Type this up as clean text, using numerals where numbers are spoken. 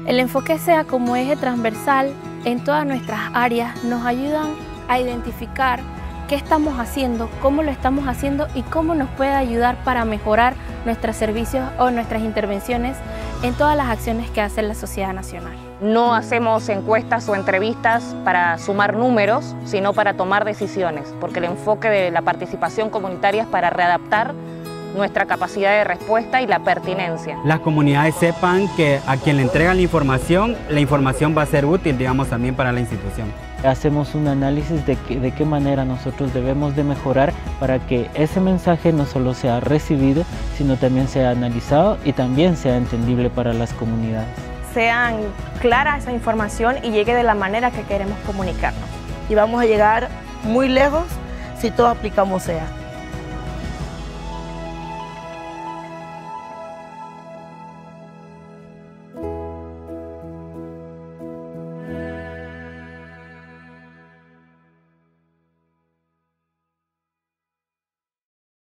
El enfoque SEA como eje transversal en todas nuestras áreas nos ayudan a identificar qué estamos haciendo, cómo lo estamos haciendo y cómo nos puede ayudar para mejorar nuestros servicios o nuestras intervenciones en todas las acciones que hace la sociedad nacional. No hacemos encuestas o entrevistas para sumar números, sino para tomar decisiones, porque el enfoque de la participación comunitaria es para readaptar nuestra capacidad de respuesta y la pertinencia. Las comunidades sepan que a quien le entregan la información va a ser útil, digamos, también para la institución. Hacemos un análisis de qué manera nosotros debemos de mejorar para que ese mensaje no solo sea recibido, sino también sea analizado y también sea entendible para las comunidades. Sean clara esa información y llegue de la manera que queremos comunicarnos. Y vamos a llegar muy lejos si todos aplicamos SEA.